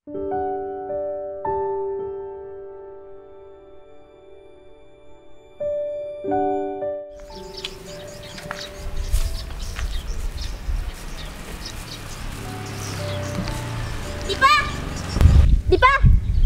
Dipa! Dipa!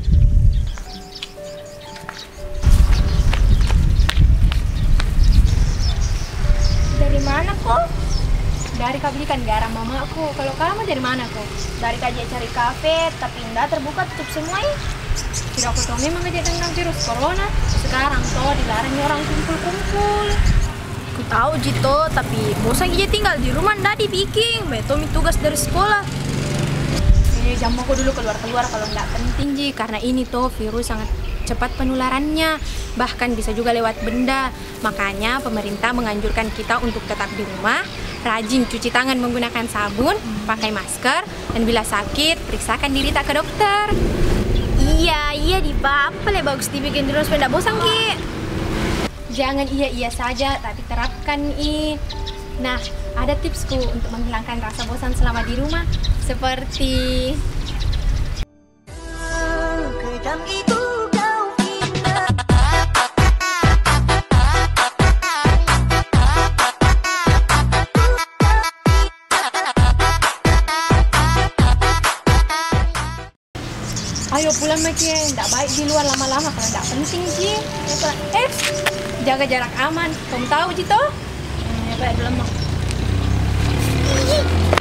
Dari mana kok? Dari kau belikan garam mamaku. Kalau kamu dari mana kok? Dari kajian cari kafe, tapi enggak terbuka, tutup semua ya. Tidak aku tahu memang aja tentang virus corona. Sekarang toh dilarang orang kumpul-kumpul. Aku tahu Jito, tapi bosan aja tinggal di rumah ndak dibikin. Betomi tugas dari sekolah. Jamu aku dulu keluar-keluar kalau nggak penting Ji, karena ini tuh virus sangat cepat penularannya, bahkan bisa juga lewat benda. Makanya pemerintah menganjurkan kita untuk tetap di rumah, rajin cuci tangan menggunakan sabun, pakai masker, dan bila sakit periksakan diri tak ke dokter. Iya Dipa, apa le bagus dibikin terus pendak bosan Ki. Jangan iya saja, tapi terapkan Nah, ada tipsku untuk menghilangkan rasa bosan selama di rumah, seperti ayo pulang Maki, nggak baik di luar lama-lama kalau nggak penting Ji. Jaga jarak aman, kamu tahu Ji toh? Ya baik, belum.